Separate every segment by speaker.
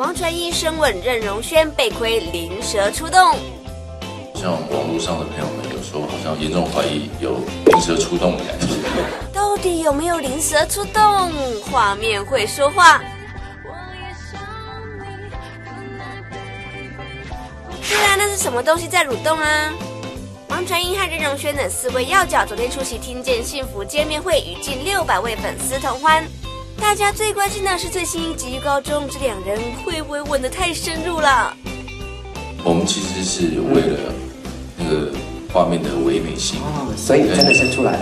Speaker 1: 王传一深问任容萱被窥灵蛇出动。
Speaker 2: 像网络上的朋友们有说，好像严重怀疑有灵蛇出动的感觉。
Speaker 1: 到底有没有灵蛇出动？画面会说话。对啊，那是什么东西在蠕动啊？王传一和任容萱等4位要角昨天出席听见幸福见面会，与近600位粉丝同欢。大家最关心的是最新一集预告中，这2人会不会吻得太深入了？
Speaker 2: 我们其实是为了那个画面的唯美性，
Speaker 3: 所以你真的生出来了。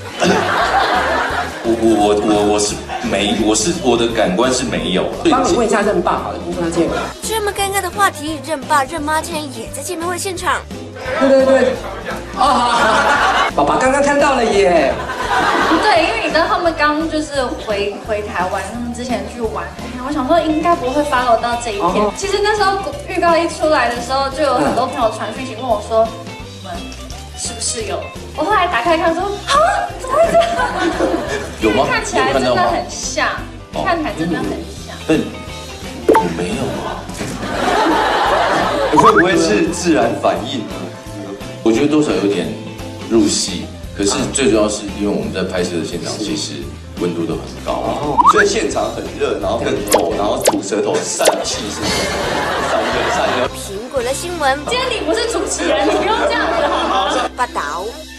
Speaker 2: 我的感官是没有。
Speaker 3: 帮你问一下任爸好了，你跟他见过。
Speaker 1: 这么尴尬的话题，任爸任妈竟然也在见面会现场。
Speaker 3: 对。啊，爸爸刚刚看到了耶。
Speaker 4: 对，因为你知道他们刚就是回台湾，他们之前去玩，我想说应该不会 follow 到这一天。其实那时候预告一出来的时候，就有很多朋友传讯息问我说，你们是不是有？我后来打开看说，啊，怎么会这样？
Speaker 2: 有吗？
Speaker 4: 看起来真的很像，看起来真的很像。
Speaker 2: 但我没有啊。
Speaker 5: 会不会是自然反应呢？
Speaker 2: 我觉得多少有点入戏。可是最主要是因为我们在拍摄的现场，其实温度都很高，
Speaker 5: 所以现场很热，然后更抖，然后吐舌头散气是散热。
Speaker 1: 苹果的新闻，
Speaker 4: 今天你不是主持人，你不用这样子好吗？
Speaker 1: 报道。